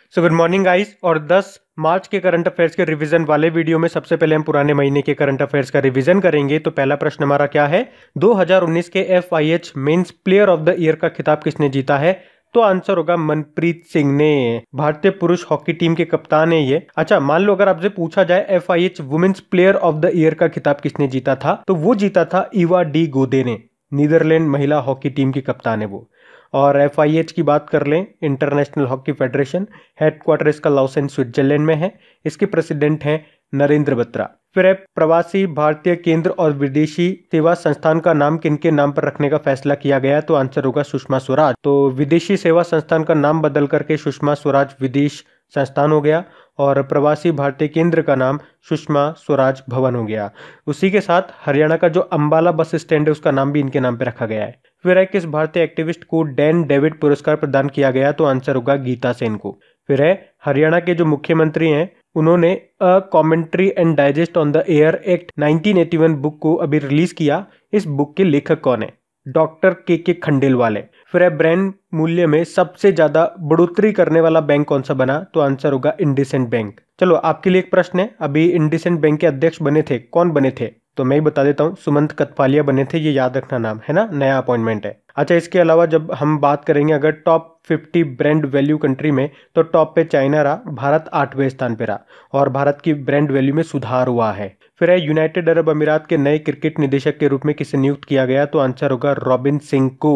So good morning guys. और 10 मार्च के करंट अफेयर्स के रिवीजन वाले वीडियो में सबसे पहले हम पुराने महीने के करंट अफेयर्स का रिवीजन करेंगे। तो पहला प्रश्न हमारा क्या है, 2019 के FIH men's player of the year का खिताब किसने जीता है? तो आंसर होगा मनप्रीत सिंह ने। भारतीय पुरुष हॉकी टीम के कप्तान है ये। अच्छा, मान लो अगर आपसे पूछा जाए FIH women's player of the year का खिताब किसने जीता था, तो वो जीता था ईवा डी गोदे ने। नीदरलैंड महिला हॉकी टीम की कप्तान है वो। और FIH की बात कर लें, इंटरनेशनल हॉकी फेडरेशन, हेडक्वार्टर इसका लाउसेन स्विट्जरलैंड में है। इसके प्रेसिडेंट हैं नरेंद्र बत्रा। फिर है प्रवासी भारतीय केंद्र और विदेशी सेवा संस्थान का नाम किनके नाम पर रखने का फैसला किया गया? तो आंसर होगा सुषमा स्वराज। तो विदेशी सेवा संस्थान का नाम बदल करके सुषमा स्वराज विदेश संस्थान हो गया और प्रवासी भारतीय केंद्र का नाम सुषमा स्वराज भवन हो गया। उसी के साथ हरियाणा का जो अंबाला बस स्टैंड है उसका नाम भी इनके नाम पे रखा गया है। फिर है किस भारतीय एक्टिविस्ट को डैन डेविड पुरस्कार प्रदान किया गया? तो आंसर होगा गीता सेन को। फिर है हरियाणा के जो मुख्यमंत्री हैं उन्होंने a commentary and digest on the air act 1981 book को अभी रिलीज किया। इस बुक के लेखक कौन है? डॉक्टर के खंडेलवाल है। फिर है ब्रांड मूल्य में सबसे ज्यादा बढ़ोतरी करने वाला बैंक कौन सा बना? तो आंसर होगा इंडसइंड बैंक। चलो आपके लिए एक प्रश्न है, अभी इंडसइंड बैंक के अध्यक्ष बने थे, कौन बने थे? तो मैं ही बता देता हूँ, सुमंत कथपालिया बने थे। ये याद रखना नाम है ना, नया अपॉइंटमेंट है। अच्छा, इसके अलावा जब हम बात करेंगे अगर टॉप 50 ब्रांड वैल्यू कंट्री में, तो टॉप पे चाइना रहा, भारत 8वें स्थान पे रहा और भारत की ब्रांड वैल्यू में सुधार हुआ है। फिर है यूनाइटेड अरब अमीरात के नए क्रिकेट निदेशक के रूप में किसे नियुक्त किया गया? तो आंसर होगा रॉबिन सिंह को।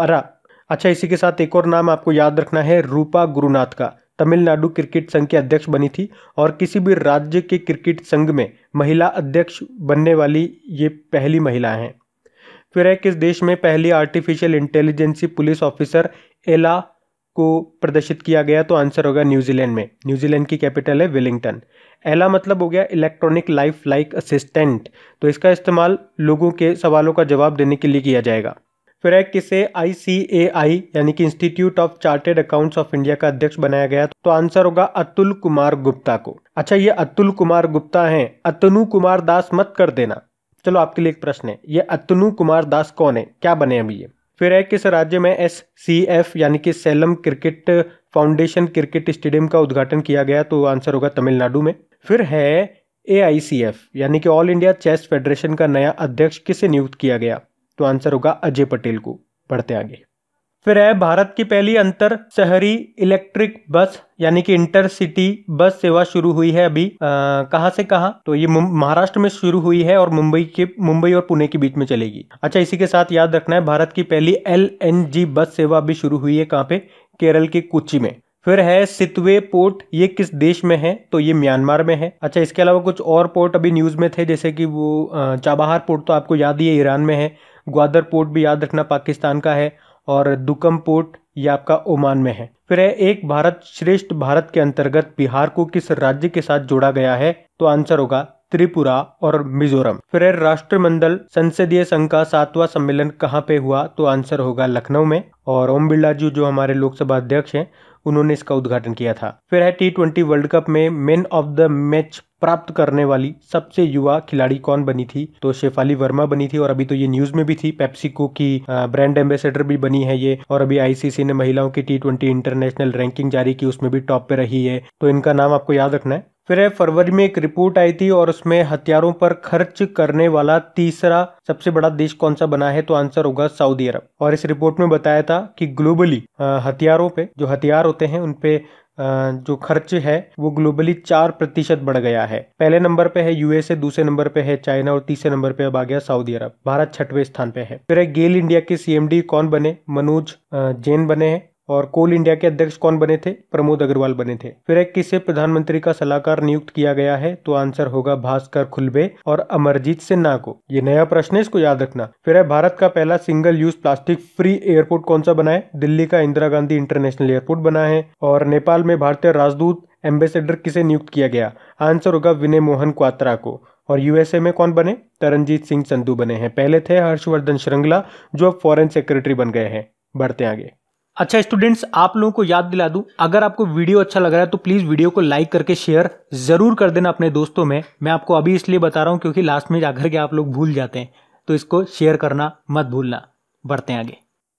अच्छा, इसी के साथ एक और नाम आपको याद रखना है, रूपा गुरुनाथ का। तमिलनाडु क्रिकेट संघ के अध्यक्ष बनी थी और किसी भी राज्य के क्रिकेट संघ में महिला अध्यक्ष बनने वाली ये पहली महिला हैं। फिर है किस देश में पहली आर्टिफिशियल इंटेलिजेंसी पुलिस ऑफिसर एला को प्रदर्शित किया गया? तो आंसर होगा न्यूजीलैंड में। न्यूजीलैंड की कैपिटल है वेलिंगटन। एला मतलब हो गया इलेक्ट्रॉनिक लाइफ लाइक असिस्टेंट। तो इसका इस्तेमाल लोगों के सवालों का जवाब देने के लिए किया जाएगा। फिर है किसे ICAI यानी कि institute of chartered accounts of India का अध्यक्ष बनाया गया? तो आंसर होगा अतुल कुमार गुप्ता को। अच्छा, ये अतुल कुमार गुप्ता हैं, अतनु कुमार दास मत कर देना। चलो आपके लिए एक प्रश्न है, ये अतनु कुमार दास कौन है, क्या बने अभी ये? फिर है किस राज्य में SCF यानी कि Salem cricket foundation cricket stadium का उद्घाटन किया गया? तो आंसर होगा तमिलनाडु में। फिर है AICF यानी कि ऑल इंडिया चेस फेडरेशन का नया अध्यक्ष किसे नियुक्त किया गया? तो आंसर होगा अजय पटेल को। बढ़ते आगे। फिर है भारत की पहली अंतर शहरी इलेक्ट्रिक बस यानी कि इंटरसिटी बस सेवा शुरू हुई है अभी कहां से कहां? तो ये महाराष्ट्र में शुरू हुई है और मुंबई और पुणे के बीच में चलेगी। अच्छा, इसी के साथ याद रखना है भारत की पहली LNG बस सेवा भी शुरू हुई है। कहां पे? केरल के कोच्चि में। फिर है सितवे पोर्ट, ये किस देश में है? तो ये म्यांमार में है। अच्छा, इसके अलावा कुछ और पोर्ट अभी न्यूज में थे, जैसे कि वो चाबहार पोर्ट तो आपको याद ही है, ईरान में है। ग्वादर पोर्ट भी याद रखना पाकिस्तान का है और दुकम पोर्ट ये आपका ओमान में है। फिर है एक भारत श्रेष्ठ भारत के अंतर्गत बिहार को किस राज्य के साथ जोड़ा गया है? तो आंसर होगा त्रिपुरा और मिजोरम। फिर है राष्ट्रमंडल संसदीय संघ का 7वां सम्मेलन कहाँ पे हुआ? तो आंसर होगा लखनऊ में और ओम बिरला जी जो हमारे लोकसभा अध्यक्ष हैं उन्होंने इसका उद्घाटन किया था। फिर है T20 वर्ल्ड कप में मैन ऑफ द मैच प्राप्त करने वाली सबसे युवा खिलाड़ी कौन बनी थी? तो शेफाली वर्मा बनी थी और अभी तो ये न्यूज में भी थी। पेप्सिको की ब्रांड एम्बेसडर भी बनी है ये और अभी ICC ने महिलाओं की T20 इंटरनेशनल रैंकिंग जारी की, उसमें भी टॉप पे रही है। तो इनका नाम आपको याद रखना है। फिर है फरवरी में एक रिपोर्ट आई थी और उसमें हथियारों पर खर्च करने वाला तीसरा सबसे बड़ा देश कौन सा बना है? तो आंसर होगा सऊदी अरब। और इस रिपोर्ट में बताया था कि ग्लोबली हथियारों पे जो हथियार होते हैं उन पे जो खर्च है वो ग्लोबली 4% बढ़ गया है। पहले नंबर पे है USA, दूसरे नंबर पे है चाइना और तीसरे नंबर पे अब आ गया सऊदी अरब। भारत 6वें स्थान पे है। फिर है गेल इंडिया के CMD कौन बने? मनोज जैन बने हैं। और कोल इंडिया के अध्यक्ष कौन बने थे? प्रमोद अग्रवाल बने थे। फिर एक किसे प्रधानमंत्री का सलाहकार नियुक्त किया गया है? तो आंसर होगा भास्कर खुलबे और अमरजीत सिन्हा को। ये नया प्रश्न है, इसको याद रखना। फिर है भारत का पहला single use plastic free airport कौन सा बना है? दिल्ली का इंदिरा गांधी इंटरनेशनल एयरपोर्ट बना है। और नेपाल में भारतीय राजदूत एम्बेसडर किसे नियुक्त किया गया? आंसर होगा विनय मोहन क्वात्रा को। और USA में कौन बने? तरनजीत सिंह संधू बने हैं। पहले थे हर्षवर्धन श्रृंगला जो अब फॉरेन सेक्रेटरी बन गए हैं। बढ़ते आगे। अच्छा स्टूडेंट्स, आप लोगों को याद दिला दूं, अगर आपको वीडियो अच्छा लग रहा है तो प्लीज वीडियो को लाइक करके शेयर जरूर कर देना अपने दोस्तों में। मैं आपको अभी इसलिए बता रहा हूं क्योंकि लास्ट में जाकर के आप लोग भूल जाते हैं, तो इसको शेयर करना मत भूलना। बढ़ते हैं आगे।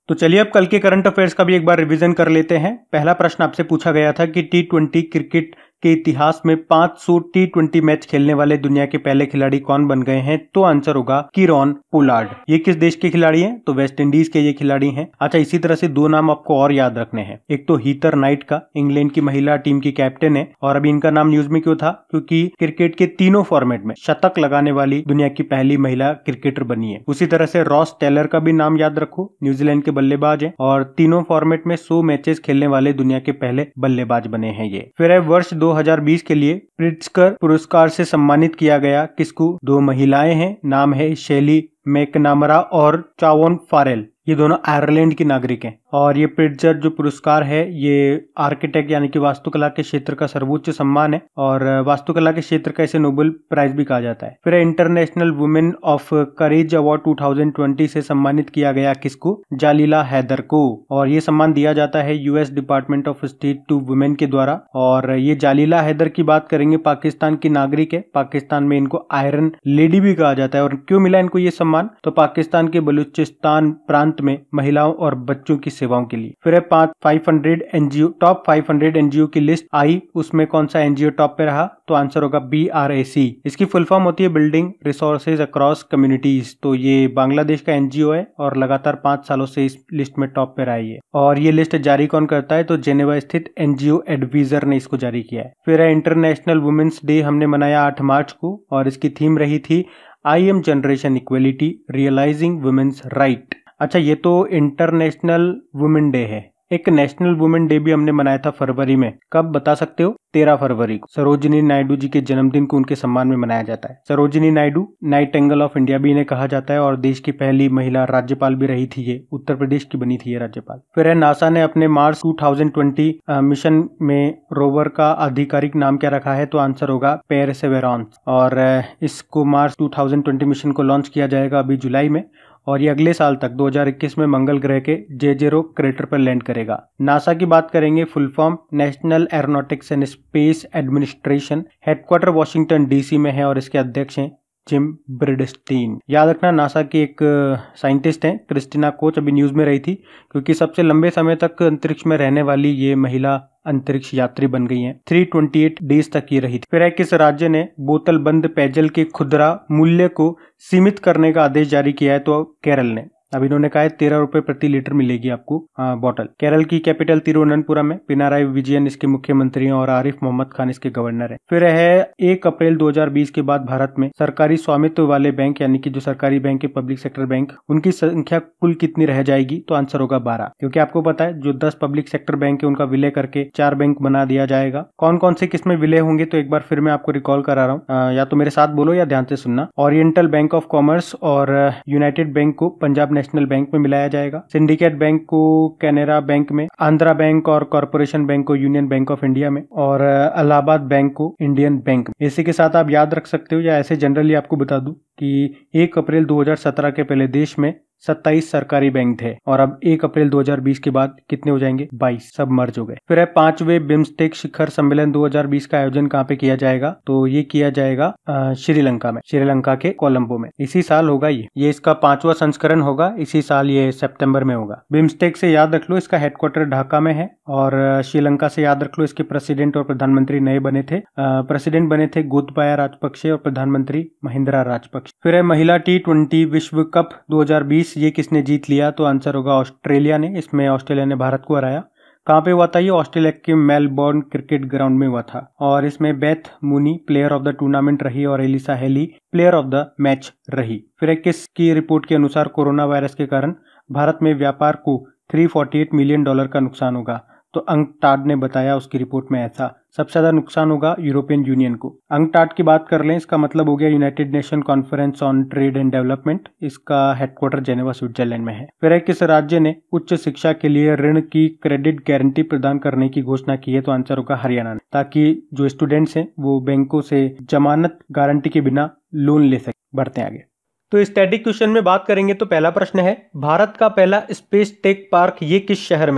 तो चलिए अब कल के करंट अफेयर्स का भी एक बार रिवीजन कर लेते हैं। पहला प्रश्न आपसे पूछा गया था कि टी20 क्रिकेट के इतिहास में 500 टी20 मैच खेलने वाले दुनिया के पहले खिलाड़ी कौन बन गए हैं, तो आंसर होगा कीरॉन पोलार्ड। ये किस देश के खिलाड़ी हैं, तो वेस्ट इंडीज के ये खिलाड़ी हैं। अच्छा, इसी तरह से दो नाम आपको और याद रखने हैं। एक तो हीथर नाइट का, इंग्लैंड की महिला टीम की कैप्टन है, और अभी इनका नाम न्यूज में क्यों था, क्योंकि क्रिकेट के तीनों फॉर्मेट में शतक लगाने वाली दुनिया की पहली महिला क्रिकेटर बनी है। उसी तरह से रॉस टेलर का भी नाम याद रखो, न्यूजीलैंड के बल्लेबाज है और तीनों फॉर्मेट में 100 मैचेस खेलने वाले दुनिया के पहले बल्लेबाज बने हैं ये। फिर है वर्ष 2020 के लिए प्रिट्जकर पुरस्कार से सम्मानित किया गया किसको, दो महिलाएं हैं, नाम है शैली मैकनामरा और चावोन फारेल। ये दोनों आयरलैंड की नागरिक हैं और ये प्रिट्जर जो पुरस्कार है ये आर्किटेक्ट यानी कि वास्तुकला के क्षेत्र का सर्वोच्च सम्मान है और वास्तुकला के क्षेत्र का इसे नोबेल प्राइज भी कहा जाता है। फिर international women of courage award 2020 से सम्मानित किया गया किसको, जालीला हैदर को, और ये सम्मान दिया जाता है US department of state to women के द्वारा। और ये जालीला हैदर की बात करेंगे, पाकिस्तान की नागरिक है, पाकिस्तान में इनको आयरन लेडी भी कहा जाता है। और क्यों मिला इनको ये सम्मान, तो पाकिस्तान के बलूचिस्तान प्रांत में महिलाओं और बच्चों की सेवाओं के लिए। फिर है 500 एनजीओ, टॉप 500 एनजीओ की लिस्ट आई, उसमें कौन सा एनजीओ टॉप पे रहा, तो आंसर होगा BRAC। इसकी फुल फॉर्म होती है बिल्डिंग रिसोर्सेज अक्रॉस कम्युनिटीज। तो ये बांग्लादेश का एनजीओ है और लगातार 5 सालों से इस लिस्ट में टॉप पे रहा है। और ये लिस्ट जारी कौन करता है, तो जेनेवा स्थित एनजीओ एडवाइजर ने इसको जारी किया है। फिर है इंटरनेशनल वुमेन्स डे हमने मनाया 8 मार्च को और इसकी थीम रही थी I am generation equality realising women's right. अच्छा, ये तो इंटरनेशनल वुमेन डे है। एक नेशनल वुमेन डे भी हमने मनाया था फरवरी में, कब बता सकते हो, 13 फरवरी को। सरोजिनी नायडू जी के जन्मदिन को उनके सम्मान में मनाया जाता है। Sarojini Naidu nightingale of India भी इन्हें कहा जाता है और देश की पहली महिला राज्यपाल भी रही थी ये, उत्तर प्रदेश की बनी थी ये राज्यपाल। फिर है नासा ने अपने मार्स 2020 मिशन में रोवर का आधिकारिक नाम क्या रखा है, तो आंसर होगा परसेवेरेंस। और इसको मार्स 2020 मिशन को लॉन्च किया जाएगा अभी जुलाई में और ये अगले साल तक 2021 में मंगल ग्रह के J0 क्रेटर पर लैंड करेगा। नासा की बात करेंगे, full form National Aeronautics and Space Administration, headquarter Washington DC में है और इसके अध्यक्ष हैं जिम ब्रिडस्टीन। याद रखना नासा की एक साइंटिस्ट हैं क्रिस्टिना कोच, अभी न्यूज में रही थी क्योंकि सबसे लंबे समय तक अंतरिक्ष में रहने वाली ये महिला अंतरिक्ष यात्री बन गई हैं। 328 डेज तक ये रही थी। फिर है किस राज्य ने बोतल बंद पेयजल के खुदरा मूल्य को सीमित करने का आदेश जारी किया है, तो केरल ने। अब इन्होंने कहा है 13 रुपए प्रति लीटर मिलेगी आपको बॉटल। केरल की कैपिटल तिरुवनंतपुरम में पिनाराई विजयन इसके मुख्यमंत्री हैं और आरिफ मोहम्मद खान इसके गवर्नर हैं। फिर है 1 अप्रैल 2020 के बाद भारत में सरकारी स्वामित्व वाले बैंक यानी कि जो सरकारी बैंक है पब्लिक सेक्टर बैंक, उनकी संख्या कुल कितनी रह जाएगी, तो आंसर होगा 12। क्योंकि आपको पता है जो 10 पब्लिक सेक्टर बैंक है उनका विलय करके 4 बैंक बना दिया जाएगा। कौन कौन से किसमें विलय होंगे, तो एक बार फिर मैं आपको रिकॉल करा रहा हूँ, या तो मेरे साथ बोलो या ध्यान से सुनना। ओरिएंटल बैंक ऑफ कॉमर्स और यूनाइटेड बैंक को पंजाब नेशनल बैंक में मिलाया जाएगा, सिंडिकेट बैंक को कैनरा बैंक में, आंध्रा बैंक और कॉर्पोरेशन बैंक को यूनियन बैंक ऑफ इंडिया में और इलाहाबाद बैंक को इंडियन बैंक में। इसी के साथ आप याद रख सकते हो या ऐसे जनरली आपको बता दूं कि 1 अप्रैल 2017 के पहले देश में 27 सरकारी बैंक थे और अब 1 अप्रैल 2020 के बाद कितने हो जाएंगे, 22, सब मर्ज हो गए। फिर है 5वें बिम्स्टेक शिखर सम्मेलन 2020 का आयोजन कहाँ पे किया जाएगा, तो ये किया जाएगा श्रीलंका में, श्रीलंका के कोलंबो में। इसी साल होगा ये इसका 5वां संस्करण होगा, इसी साल ये सितंबर में होगा। बिम्स्टेक से याद रख लो इसका हेडक्वार्टर ढाका में है और श्रीलंका से याद रख लो इसके प्रेसिडेंट और प्रधानमंत्री नए बने थे। प्रेसिडेंट बने थे गोतबाया राजपक्षे और प्रधानमंत्री महिंद्रा राजपक्षे। फिर है महिला T20 विश्व कप 2020, ये किसने जीत लिया, तो आंसर होगा ऑस्ट्रेलिया ने। इसमें ऑस्ट्रेलिया ने भारत को हराया। कहाँ पे हुआ था ये, ऑस्ट्रेलिया के मेलबोर्न क्रिकेट ग्राउंड में हुआ था और इसमें Beth Mooney player of the tournament रही और Alyssa Healy player of the match रही। फिर किसकी रिपोर्ट के अनुसार कोरोना वायरस के कारण भारत में व्यापार को $348 मिलियन का नुकसान होगा, तो अंकटाड ने बताया उसकी रिपोर्ट में ऐसा। सबसे ज्यादा नुकसान होगा यूरोपियन यूनियन को। अंकटाड की बात कर लें, इसका मतलब हो गया United Nation Conference on Trade and Development, इसका हेडक्वार्टर जेनेवा स्विट्जरलैंड में है। फिर किस राज्य ने उच्च शिक्षा के लिए ऋण की क्रेडिट गारंटी प्रदान करने की घोषणा की है, तो आंसर होगा हरियाणा ने, ताकि जो स्टूडेंट्स हैं वो बैंकों से जमानत गारंटी के बिना लोन ले सके। बढ़ते हैं आगे। तो स्टैटिक क्वेश्चन में बात करेंगे तो पहला प्रश्न है, भारत का पहला स्पेस टेक पार्क ये किस शहर में है,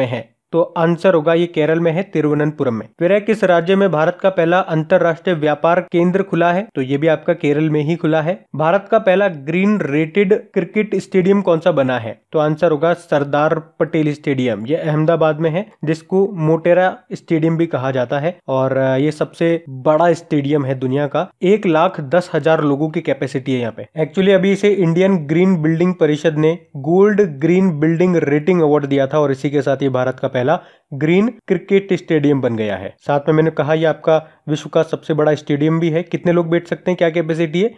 तो आंसर होगा ये केरल में है, तिरुवनंतपुरम में। फिर है किस राज्य में भारत का पहला अंतरराष्ट्रीय व्यापार केंद्र खुला है? तो ये भी आपका केरल में ही खुला है। भारत का पहला ग्रीन रेटेड क्रिकेट स्टेडियम कौन सा बना है? तो आंसर होगा सरदार पटेल स्टेडियम। ये अहमदाबाद में है, जिसको मोटेरा स्टेडियम भी कहा जाता है, और ये सबसे बड़ा स्टेडियम है दुनिया का। 1,10,000 लोगों की कैपेसिटी है यहाँ पे। एक्चुअली अभी इसे इंडियन ग्रीन बिल्डिंग परिषद ने gold green building rating award दिया था, और इसी के साथ ये भारत का पहला ग्रीन क्रिकेट स्टेडियम बन गया है। साथ में मैंने कहा ये आपका विश्व का सबसे बड़ा स्टेडियम भी है। कितने लोग बैठ सकते हैं, क्या कैपेसिटी है?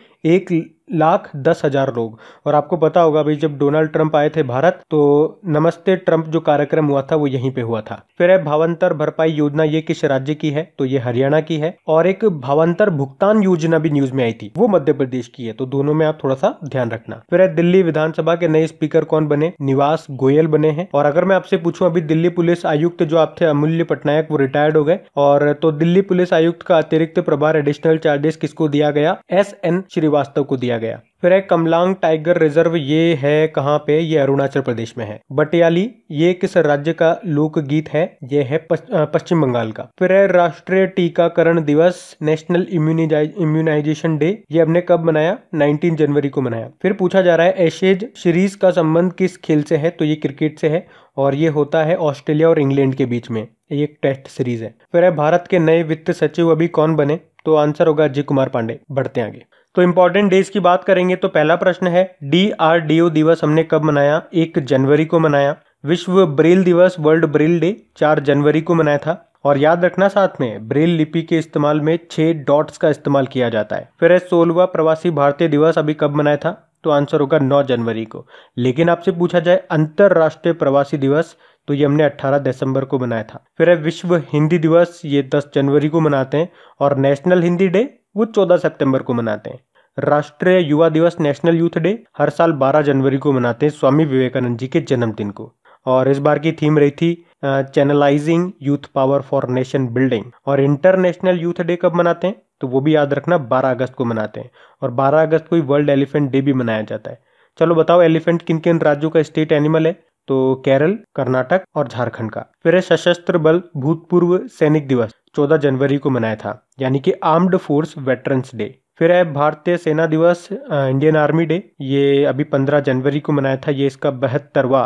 1,10,000 लोग। और आपको पता होगा भाई, जब डोनाल्ड ट्रंप आए थे भारत, तो नमस्ते ट्रंप जो कार्यक्रम हुआ था वो यहीं पे हुआ था। फिर है भावांतर भरपाई योजना, ये किस राज्य की है? तो ये हरियाणा की है। और एक भावांतर भुगतान योजना भी न्यूज में आई थी, वो मध्य प्रदेश की है। तो दोनों में आप थोड़ा सा ध्यान रखना। फिर है दिल्ली विधानसभा के नए स्पीकर कौन बने? निवास गोयल बने हैं। और अगर मैं आपसे पूछूं, अभी दिल्ली पुलिस आयुक्त जो आप थे अमूल्य पटनायक, वो रिटायर्ड हो गए, और तो दिल्ली पुलिस आयुक्त का अतिरिक्त प्रभार एडिशनल चार्जेस किसको दिया गया? SN श्रीवास्तव को दिया गया। फिर है कमलांग टाइगर रिजर्व, ये है कहाँ पे? ये अरुणाचल प्रदेश में है। बटियाली, ये किस राज्य का लोकगीत है? ये है पश्चिम बंगाल का। फिर है राष्ट्रीय टीकाकरण दिवस, नेशनल इम्यूनाइजेशन डे, ये हमने कब मनाया? 19 जनवरी को मनाया। फिर पूछा जा रहा है एशेज सीरीज का संबंध किस खेल से है? तो ये क्रिकेट से है, और ये होता है ऑस्ट्रेलिया और इंग्लैंड के बीच में, ये एक टेस्ट सीरीज है। फिर है भारत के नए वित्त सचिव अभी कौन बने? तो आंसर होगा अजय कुमार पांडे। बढ़ते आगे। तो इंपॉर्टेंट डेज की बात करेंगे तो पहला प्रश्न है DRDO दिवस हमने कब मनाया? 1 जनवरी को मनाया। विश्व ब्रेल दिवस, वर्ल्ड ब्रेल डे, 4 जनवरी को मनाया था। और याद रखना साथ में, ब्रेल लिपि के इस्तेमाल में 6 डॉट्स का इस्तेमाल किया जाता है। फिर है 16वां प्रवासी भारतीय दिवस, अभी कब मनाया था? तो आंसर होगा 9 जनवरी को। लेकिन आपसे पूछा जाए अंतरराष्ट्रीय प्रवासी दिवस, तो ये हमने 18 दिसंबर को मनाया था। फिर है विश्व हिंदी दिवस, ये 10 जनवरी को मनाते हैं। और नेशनल हिंदी डे वो 14 सितंबर को मनाते हैं। राष्ट्रीय युवा दिवस, नेशनल यूथ डे, हर साल 12 जनवरी को मनाते हैं, स्वामी विवेकानंद जी के जन्मदिन को। और इस बार की थीम रही थी channelizing youth power for nation building. और इंटरनेशनल यूथ डे कब मनाते हैं? तो वो भी याद रखना, 12 अगस्त को मनाते हैं। और 12 अगस्त को ही वर्ल्ड एलिफेंट डे भी मनाया जाता है। चलो बताओ, एलिफेंट किन किन राज्यों का स्टेट एनिमल है? तो केरल, कर्नाटक और झारखंड का। फिर है सशस्त्र बल भूतपूर्व सैनिक दिवस, 14 जनवरी को मनाया था, यानी कि आर्म्ड फोर्स वेटरन्स डे। फिर है भारतीय सेना दिवस, इंडियन आर्मी डे, ये अभी 15 जनवरी को मनाया था, ये इसका 72वां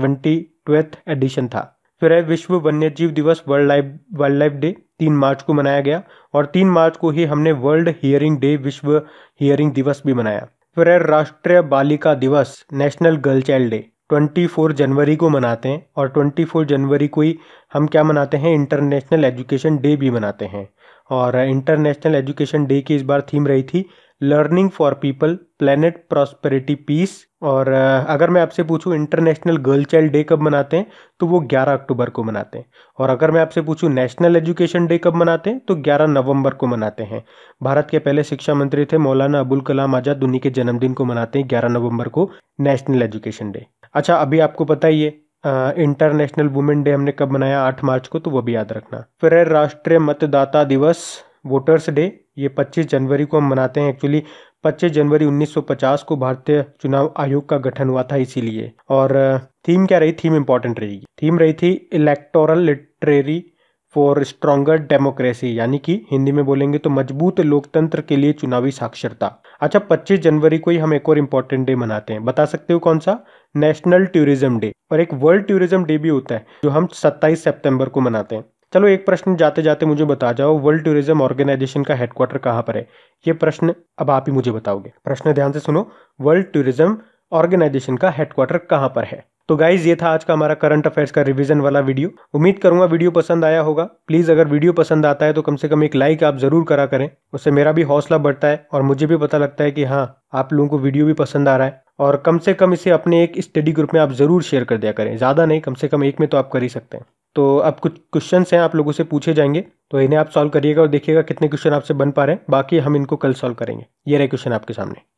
72th एडिशन था। फिर है विश्व वन्यजीव दिवस, वाइल्ड लाइफ डे, 3 मार्च को मनाया गया। और 3 मार्च को ही हमने वर्ल्ड हियरिंग डे, विश्व हियरिंग दिवस भी मनाया। फिर है राष्ट्रीय बालिका दिवस, नेशनल गर्ल चाइल्ड डे, 24 जनवरी को मनाते हैं। और 24 जनवरी को ही हम क्या मनाते हैं? इंटरनेशनल एजुकेशन डे भी मनाते हैं। और इंटरनेशनल एजुकेशन डे की इस बार थीम रही थी learning for people, planet prosperity peace. और अगर मैं आपसे पूछूं इंटरनेशनल गर्ल चाइल्ड डे कब मनाते हैं, तो वो 11 अक्टूबर को मनाते हैं। और अगर मैं आपसे पूछूं नेशनल एजुकेशन डे कब मनाते हैं, तो 11 नवंबर को मनाते हैं। भारत के पहले शिक्षा मंत्री थे मौलाना अबुल कलाम आजाद, उन्हीं के जन्मदिन को मनाते हैं 11 नवंबर को नेशनल एजुकेशन डे। अच्छा, अभी आपको पता ही है इंटरनेशनल वुमेन डे हमने कब मनाया? 8 मार्च को, तो वो भी याद रखना। फिर है राष्ट्रीय मतदाता दिवस, वोटर्स डे, ये 25 जनवरी को हम मनाते हैं। एक्चुअली 25 जनवरी 1950 को भारतीय चुनाव आयोग का गठन हुआ था, इसीलिए। और थीम क्या रही? थीम इंपॉर्टेंट रहेगी। थीम रही थी electoral literary for stronger democracy, यानी कि हिंदी में बोलेंगे तो मजबूत लोकतंत्र के लिए चुनावी साक्षरता। अच्छा, 25 जनवरी को ही हम एक और इम्पोर्टेंट डे मनाते हैं, बता सकते हो कौन सा? National tourism day. और एक वर्ल्ड टूरिज्म डे भी होता है जो हम 27 सितंबर को मनाते हैं। चलो एक प्रश्न जाते जाते मुझे बता जाओ, वर्ल्ड टूरिज्म ऑर्गेनाइजेशन का हेडक्वार्टर कहाँ पर है? ये प्रश्न अब आप ही मुझे बताओगे। प्रश्न ध्यान से सुनो, वर्ल्ड टूरिज्म ऑर्गेनाइजेशन का हेडक्वार्टर कहाँ पर है? तो गाइज, ये था आज का हमारा करंट अफेयर्स का रिवीजन वाला वीडियो। उम्मीद करूंगा वीडियो पसंद आया होगा। प्लीज अगर वीडियो पसंद आता है तो कम से कम एक लाइक आप जरूर करा करें, उससे मेरा भी हौसला बढ़ता है और मुझे भी पता लगता है कि हाँ, आप लोगों को वीडियो भी पसंद आ रहा है। और कम से कम इसे अपने एक स्टडी ग्रुप में आप जरूर शेयर कर दिया करें, ज्यादा नहीं, कम से कम एक में तो आप कर ही सकते हैं। तो अब कुछ क्वेश्चंस हैं आप लोगों से पूछे जाएंगे, तो इन्हें आप सॉल्व करिएगा और देखिएगा कितने क्वेश्चन आपसे बन पा रहे हैं। बाकी हम इनको कल सॉल्व करेंगे। ये रहे क्वेश्चन आपके सामने।